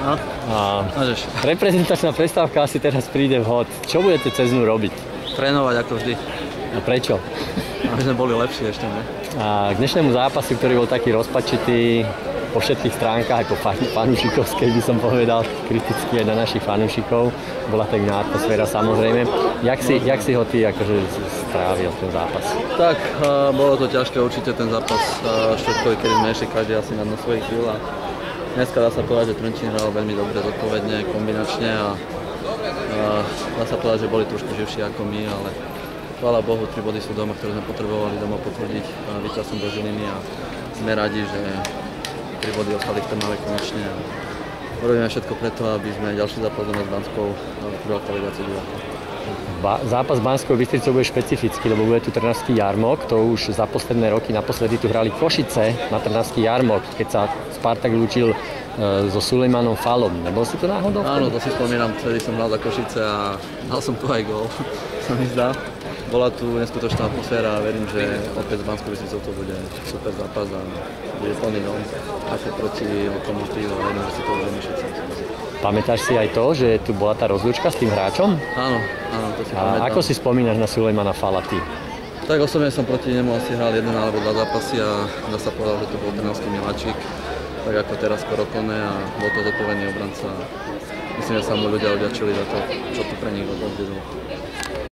No, A môžeš. reprezentačná prestávka asi teraz príde vhod. Čo budete cez ňu robiť? Trénovať ako vždy. A prečo? Aby sme boli lepší ešte, ne? A k dnešnému zápasu, ktorý bol taký rozpačitý po všetkých stránkach, aj po fanúšikovskej by som povedal, kriticky aj na našich fanúšikov, bola pekná atmosféra samozrejme. Jak si ho ty akože strávil ten zápas? Tak, bolo to ťažké určite ten zápas štvrtkový, kedy sme ešte každý asi na dno svojich síl a dneska dá sa povedať, že Trenčín hral veľmi dobre, zodpovedne, kombinačne a dá sa povedať, že boli trošku živší ako my, ale chvála Bohu, 3 body sú doma, ktoré sme potrebovali doma potvrdiť víťazstvom do Žiliny a sme radi, že 3 body ostali v Trnave konečne a robíme všetko preto, aby sme ďalší zápas doma s Banskou prilákali viacej divákov. Zápas s Banskou Bystricou bude špecifický, lebo bude tu Trnavský jarmok, to už za posledné roky, naposledy tu hrali Košice na Trnavský jarmok, keď sa Spartak lúčil so Sulejmanom Falom. Nebol si to náhodou? Áno, to si spomínam, vtedy som hral za Košice a dal som tu aj gól, sa mi zdá. Bola tu neskutočná atmosféra a verím, že opäť s Banskou Bystricou to bude super zápas a bude plný dom, ako proti Lokomotívu a verím, že si to budeme všetci. Pamätáš si aj to, že tu bola tá rozlúčka s tým hráčom? Áno, to si pamätám. A ako si spomínaš na Sulejmana Fala ty? Tak osobne som proti nemu asi hral 1 alebo 2 zápasy a dá sa povedať, že to bol trnavský miláčik, tak ako teraz skoro Kone a bol to zodpovedný obranca. Myslím, že sa mu ľudia odďačili za to, čo tu pre nich odvedol.